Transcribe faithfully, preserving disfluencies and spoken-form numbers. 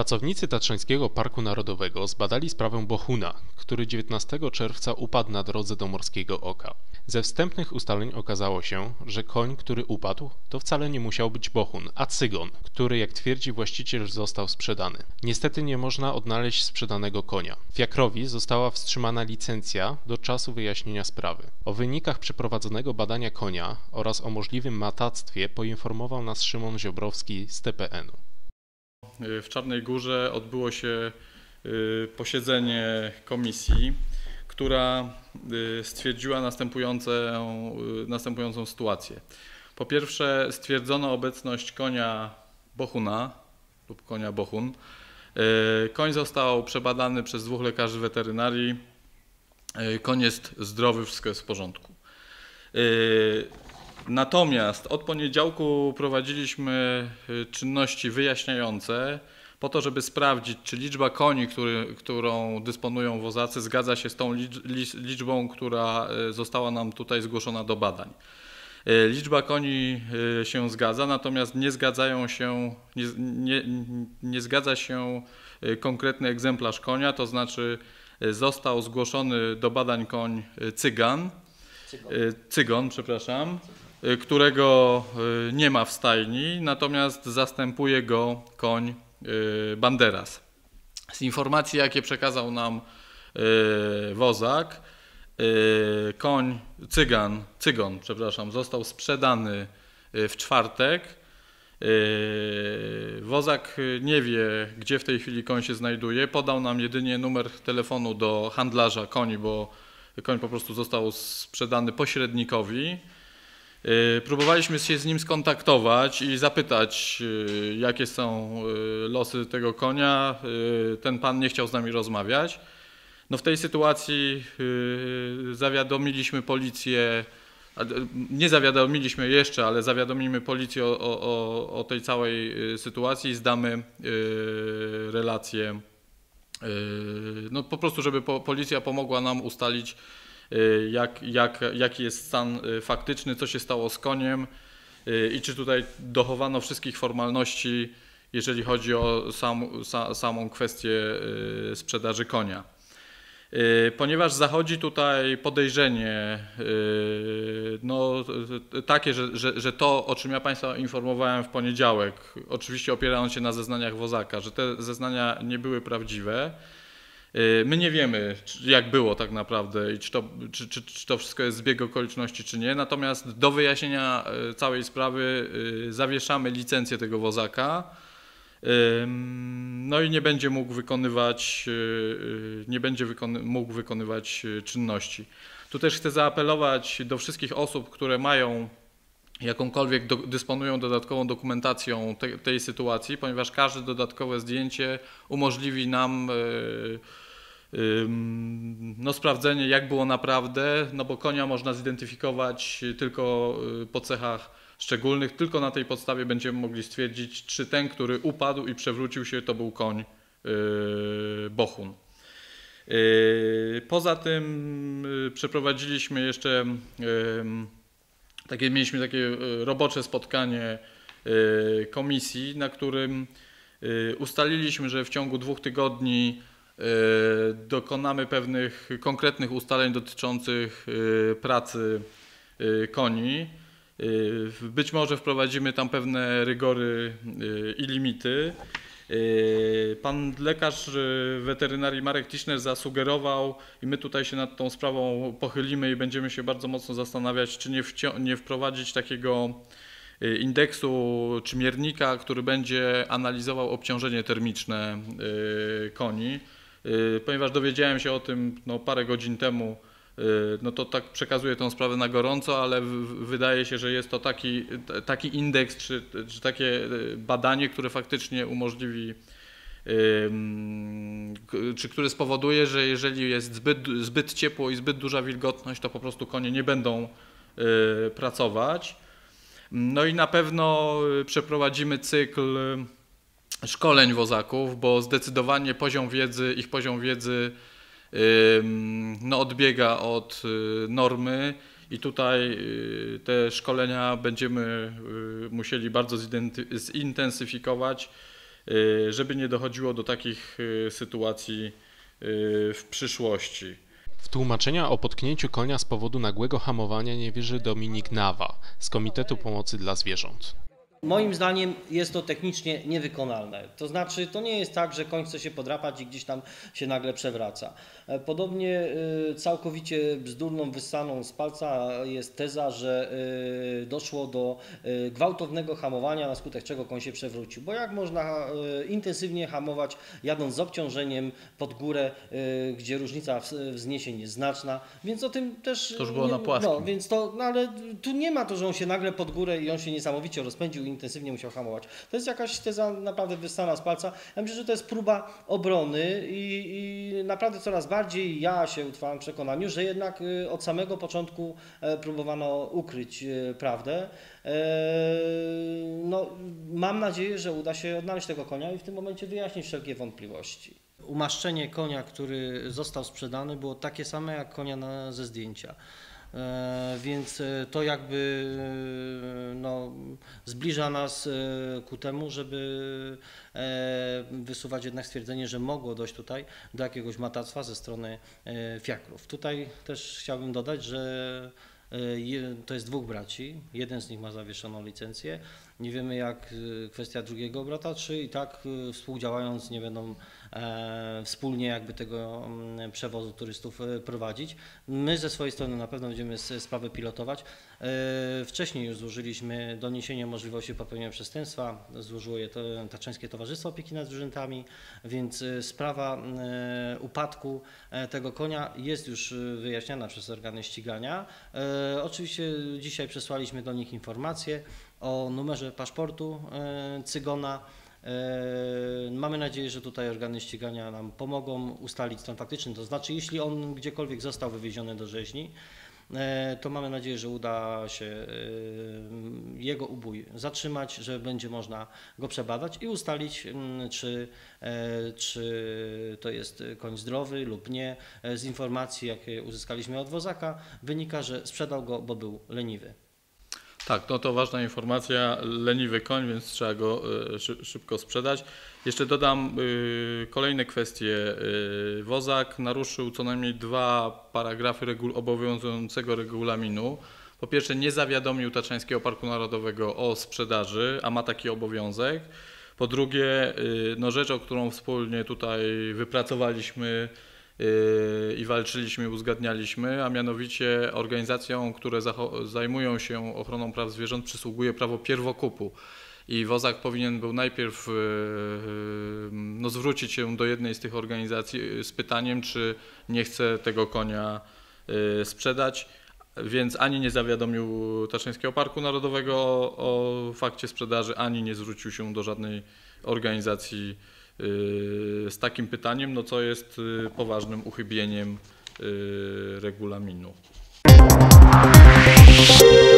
Pracownicy Tatrzańskiego Parku Narodowego zbadali sprawę Bohuna, który dziewiętnastego czerwca upadł na drodze do Morskiego Oka. Ze wstępnych ustaleń okazało się, że koń, który upadł, to wcale nie musiał być Bohun, a cygon, który, jak twierdzi właściciel, został sprzedany. Niestety nie można odnaleźć sprzedanego konia. Fiakrowi została wstrzymana licencja do czasu wyjaśnienia sprawy. O wynikach przeprowadzonego badania konia oraz o możliwym matactwie poinformował nas Szymon Ziobrowski z T P N u. W Czarnej Górze odbyło się posiedzenie komisji, która stwierdziła następującą, następującą sytuację. Po pierwsze, stwierdzono obecność konia Bohuna lub konia Bohun. Koń został przebadany przez dwóch lekarzy weterynarii. Koń jest zdrowy, wszystko jest w porządku. Natomiast od poniedziałku prowadziliśmy czynności wyjaśniające po to, żeby sprawdzić, czy liczba koni, który, którą dysponują wozacy, zgadza się z tą liczbą, która została nam tutaj zgłoszona do badań. Liczba koni się zgadza, natomiast nie zgadzają się, nie, nie, nie zgadza się konkretny egzemplarz konia, to znaczy został zgłoszony do badań koń cygan, cygon, cygon przepraszam, którego nie ma w stajni, natomiast zastępuje go koń Banderas. Z informacji, jakie przekazał nam wozak, koń cygan, cygon, przepraszam, został sprzedany w czwartek. Wozak nie wie, gdzie w tej chwili koń się znajduje. Podał nam jedynie numer telefonu do handlarza koni, bo koń po prostu został sprzedany pośrednikowi. Próbowaliśmy się z nim skontaktować i zapytać, jakie są losy tego konia. Ten pan nie chciał z nami rozmawiać. No w tej sytuacji zawiadomiliśmy policję, nie zawiadomiliśmy jeszcze, ale zawiadomimy policję o, o, o tej całej sytuacji i zdamy relację, no po prostu, żeby policja pomogła nam ustalić, Jak, jak, jaki jest stan faktyczny, co się stało z koniem i czy tutaj dochowano wszystkich formalności, jeżeli chodzi o sam, sa, samą kwestię sprzedaży konia. Ponieważ zachodzi tutaj podejrzenie no, takie, że, że, że to, o czym ja Państwa informowałem w poniedziałek, oczywiście opierając się na zeznaniach wozaka, że te zeznania nie były prawdziwe. My nie wiemy, jak było tak naprawdę i czy to, czy, czy, czy to wszystko jest zbieg okoliczności, czy nie. Natomiast do wyjaśnienia całej sprawy zawieszamy licencję tego wozaka. No i nie będzie mógł wykonywać, nie będzie wykony, mógł wykonywać czynności. Tu też chcę zaapelować do wszystkich osób, które mają jakąkolwiek do, dysponują dodatkową dokumentacją te, tej sytuacji, ponieważ każde dodatkowe zdjęcie umożliwi nam yy, yy, no, sprawdzenie, jak było naprawdę, no bo konia można zidentyfikować tylko po cechach szczególnych, tylko na tej podstawie będziemy mogli stwierdzić, czy ten, który upadł i przewrócił się, to był koń yy, Bohun. Yy, poza tym yy, przeprowadziliśmy jeszcze yy, Takie, mieliśmy takie robocze spotkanie komisji, na którym ustaliliśmy, że w ciągu dwóch tygodni dokonamy pewnych konkretnych ustaleń dotyczących pracy koni. Być może wprowadzimy tam pewne rygory i limity. Pan lekarz weterynarii Marek Tischner zasugerował i my tutaj się nad tą sprawą pochylimy i będziemy się bardzo mocno zastanawiać, czy nie, nie wprowadzić takiego indeksu czy miernika, który będzie analizował obciążenie termiczne koni, ponieważ dowiedziałem się o tym no, parę godzin temu. No to tak przekazuję tę sprawę na gorąco, ale wydaje się, że jest to taki, taki indeks czy, czy takie badanie, które faktycznie umożliwi, czy które spowoduje, że jeżeli jest zbyt, zbyt ciepło i zbyt duża wilgotność, to po prostu konie nie będą pracować. No i na pewno przeprowadzimy cykl szkoleń wozaków, bo zdecydowanie poziom wiedzy, ich poziom wiedzy no, odbiega od normy i tutaj te szkolenia będziemy musieli bardzo zintensyfikować żeby nie dochodziło do takich sytuacji w przyszłości. W tłumaczenia o potknięciu konia z powodu nagłego hamowania nie wierzy Dominik Nawa z Komitetu Pomocy dla Zwierząt. Moim zdaniem jest to technicznie niewykonalne. To znaczy, to nie jest tak, że koń chce się podrapać i gdzieś tam się nagle przewraca. Podobnie całkowicie bzdurną, wyssaną z palca jest teza, że doszło do gwałtownego hamowania, na skutek czego koń się przewrócił. Bo jak można intensywnie hamować, jadąc z obciążeniem pod górę, gdzie różnica wzniesień jest znaczna, więc o tym też... To już było na płaskim. No, więc to, no ale tu nie ma to, że on się nagle pod górę i on się niesamowicie rozpędził, intensywnie musiał hamować. To jest jakaś teza naprawdę wyssana z palca. Ja myślę, że to jest próba obrony i, i naprawdę coraz bardziej ja się utrwalam w przekonaniu, że jednak od samego początku próbowano ukryć prawdę. No, mam nadzieję, że uda się odnaleźć tego konia i w tym momencie wyjaśnić wszelkie wątpliwości. Umaszczenie konia, który został sprzedany, było takie same jak konia na, ze zdjęcia. E, więc to jakby no, zbliża nas ku temu, żeby e, wysuwać jednak stwierdzenie, że mogło dojść tutaj do jakiegoś matactwa ze strony e, fiakrów. Tutaj też chciałbym dodać, że to jest dwóch braci, jeden z nich ma zawieszoną licencję. Nie wiemy jak kwestia drugiego brata, czy i tak współdziałając nie będą e, wspólnie jakby tego przewozu turystów prowadzić. My ze swojej strony na pewno będziemy sprawę pilotować. E, wcześniej już złożyliśmy doniesienie o możliwości popełnienia przestępstwa, złożyło je to Tatrzańskie Towarzystwo Opieki nad Zwierzętami, więc sprawa e, upadku tego konia jest już wyjaśniana przez organy ścigania. E, oczywiście dzisiaj przesłaliśmy do nich informacje o numerze paszportu e, Cygona. E, mamy nadzieję, że tutaj organy ścigania nam pomogą ustalić stan faktyczny, to znaczy jeśli on gdziekolwiek został wywieziony do rzeźni, e, to mamy nadzieję, że uda się e, jego ubój zatrzymać, że będzie można go przebadać i ustalić, m, czy, e, czy to jest koń zdrowy lub nie. E, z informacji, jakie uzyskaliśmy od wozaka, wynika, że sprzedał go, bo był leniwy. Tak, no to ważna informacja, leniwy koń, więc trzeba go szybko sprzedać. Jeszcze dodam kolejne kwestie. Wozak naruszył co najmniej dwa paragrafy regul obowiązującego regulaminu. Po pierwsze, nie zawiadomił Tatrzańskiego Parku Narodowego o sprzedaży, a ma taki obowiązek. Po drugie, no rzecz, o którą wspólnie tutaj wypracowaliśmy i walczyliśmy, uzgadnialiśmy, a mianowicie organizacjom, które zajmują się ochroną praw zwierząt, przysługuje prawo pierwokupu. I wozak powinien był najpierw no, zwrócić się do jednej z tych organizacji z pytaniem, czy nie chce tego konia sprzedać, więc ani nie zawiadomił Tatrzańskiego Parku Narodowego o, o fakcie sprzedaży, ani nie zwrócił się do żadnej organizacji z takim pytaniem, no co jest poważnym uchybieniem regulaminu.